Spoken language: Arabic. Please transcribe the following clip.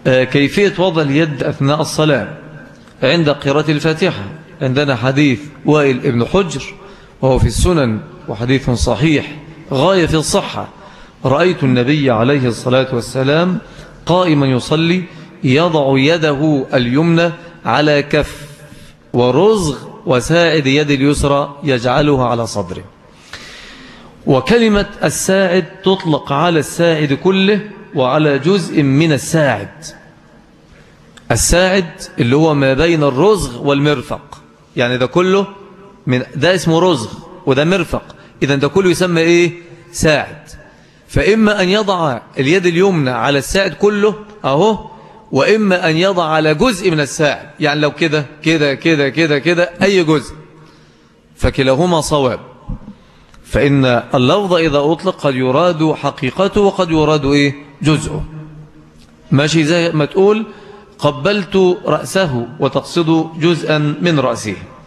كيفية وضع اليد أثناء الصلاة عند قراءة الفاتحة. عندنا حديث وائل ابن حجر وهو في السنن وحديث صحيح غاية في الصحة: رأيت النبي عليه الصلاة والسلام قائما يصلي يضع يده اليمنى على كف ورزغ وساعد يد اليسرى يجعلها على صدره. وكلمة الساعد تطلق على الساعد كله وعلى جزء من الساعد. الساعد اللي هو ما بين الرزغ والمرفق، يعني ده كله ده اسمه رزغ وده مرفق، إذن ده كله يسمى إيه؟ ساعد. فإما أن يضع اليد اليمنى على الساعد كله أهو، وإما أن يضع على جزء من الساعد، يعني لو كده كده كده كده كده أي جزء، فكلاهما صواب. فإن اللفظ إذا أطلق قد يراد حقيقته وقد يراد إيه؟ جزءه. ماشي، زي ما تقول قبلت رأسه وتقصد جزءا من رأسه.